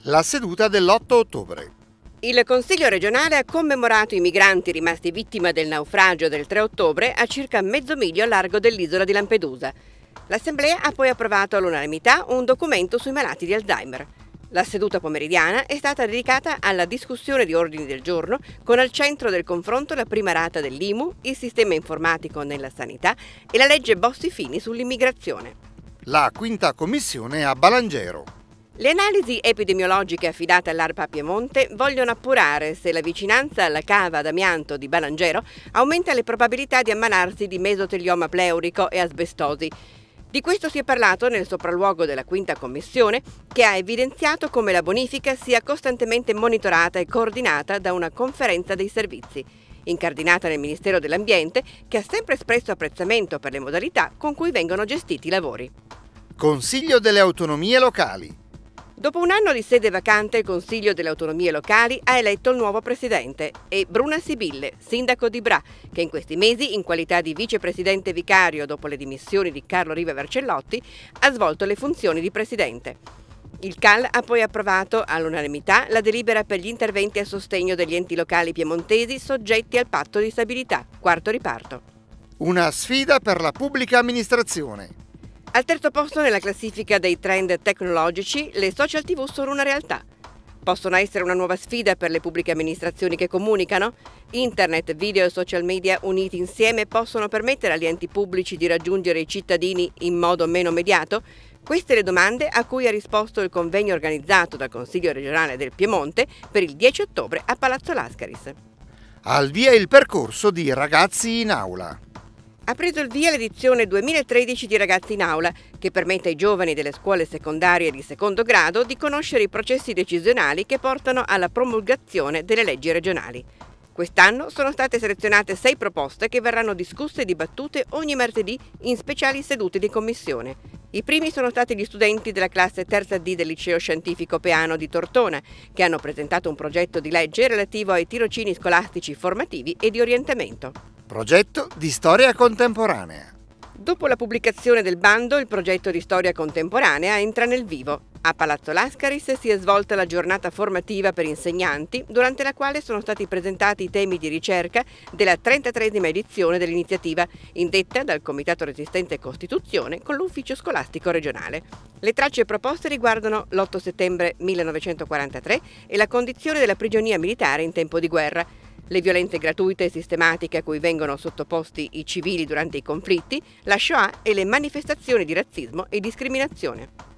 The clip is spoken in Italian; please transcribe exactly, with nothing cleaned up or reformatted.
La seduta dell'otto ottobre. Il Consiglio regionale ha commemorato i migranti rimasti vittima del naufragio del tre ottobre a circa mezzo miglio a largo dell'isola di Lampedusa. L'Assemblea ha poi approvato all'unanimità un documento sui malati di Alzheimer. La seduta pomeridiana è stata dedicata alla discussione di ordini del giorno, con al centro del confronto la prima rata dell'I M U, il sistema informatico nella sanità e la legge Bossi-Fini sull'immigrazione. La quinta commissione a Balangero. Le analisi epidemiologiche affidate all'ARPA Piemonte vogliono appurare se la vicinanza alla cava d'amianto di Balangero aumenta le probabilità di ammalarsi di mesotelioma pleurico e asbestosi. Di questo si è parlato nel sopralluogo della quinta commissione, che ha evidenziato come la bonifica sia costantemente monitorata e coordinata da una conferenza dei servizi, incardinata nel Ministero dell'Ambiente, che ha sempre espresso apprezzamento per le modalità con cui vengono gestiti i lavori. Consiglio delle autonomie locali. Dopo un anno di sede vacante, il Consiglio delle Autonomie Locali ha eletto il nuovo presidente e Bruna Sibille, sindaco di Bra, che in questi mesi, in qualità di vicepresidente vicario dopo le dimissioni di Carlo Riva Vercellotti, ha svolto le funzioni di presidente. Il C A L ha poi approvato all'unanimità la delibera per gli interventi a sostegno degli enti locali piemontesi soggetti al patto di stabilità, quarto riparto. Una sfida per la pubblica amministrazione. Al terzo posto nella classifica dei trend tecnologici, le social tivù sono una realtà. Possono essere una nuova sfida per le pubbliche amministrazioni che comunicano? Internet, video e social media uniti insieme possono permettere agli enti pubblici di raggiungere i cittadini in modo meno mediato? Queste le domande a cui ha risposto il convegno organizzato dal Consiglio regionale del Piemonte per il dieci ottobre a Palazzo Lascaris. Al via il percorso di Ragazzi in Aula. Ha preso il via l'edizione duemilatredici di Ragazzi in Aula, che permette ai giovani delle scuole secondarie di secondo grado di conoscere i processi decisionali che portano alla promulgazione delle leggi regionali. Quest'anno sono state selezionate sei proposte che verranno discusse e dibattute ogni martedì in speciali sedute di commissione. I primi sono stati gli studenti della classe terza D del Liceo Scientifico Peano di Tortona, che hanno presentato un progetto di legge relativo ai tirocini scolastici formativi e di orientamento. Progetto di storia contemporanea. Dopo la pubblicazione del bando, il progetto di storia contemporanea entra nel vivo. A Palazzo Lascaris si è svolta la giornata formativa per insegnanti, durante la quale sono stati presentati i temi di ricerca della trentatreesima edizione dell'iniziativa, indetta dal Comitato Resistenza e Costituzione con l'Ufficio Scolastico Regionale. Le tracce proposte riguardano l'otto settembre millenovecentoquarantatré e la condizione della prigionia militare in tempo di guerra, le violenze gratuite e sistematiche a cui vengono sottoposti i civili durante i conflitti, la Shoah e le manifestazioni di razzismo e discriminazione.